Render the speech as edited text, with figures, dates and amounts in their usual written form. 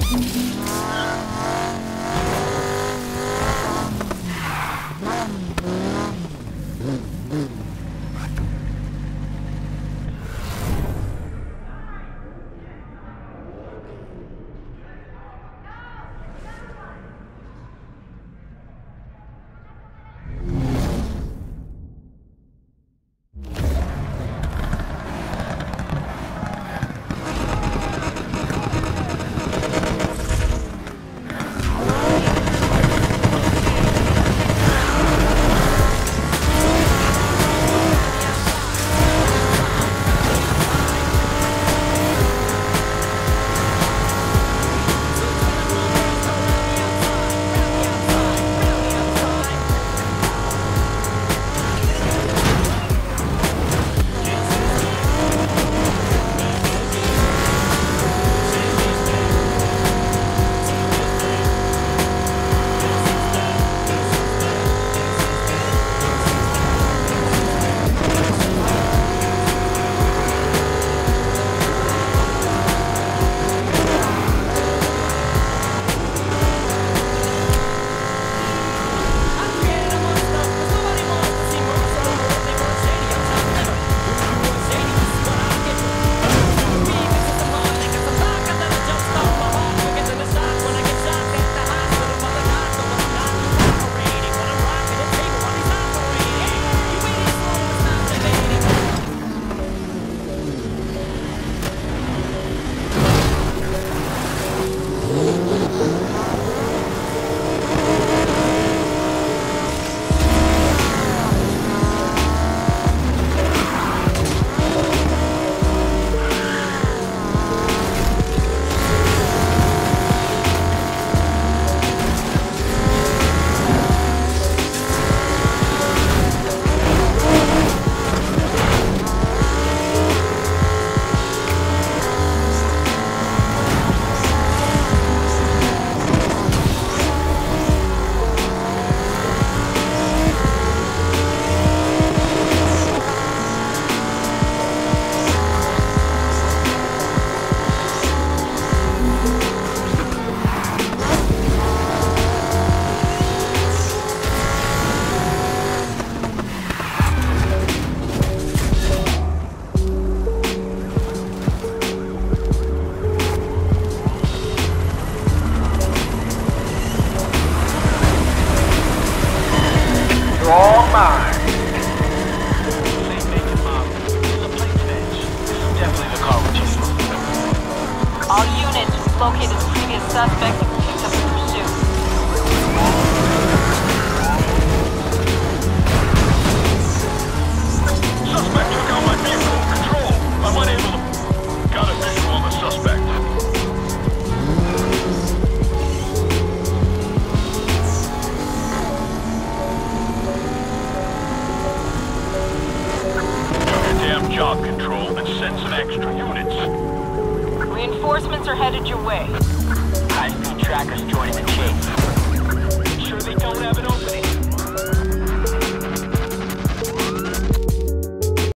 All units, we've located the previous suspect and picked up the pursuit. Suspect took out my vehicle. Control. I'm unable to... Got a visual on the suspect. Do your damn job, Control, and send some extra units. Reinforcements are headed your way. High-speed trackers joining the chase. Sure they don't have an opening.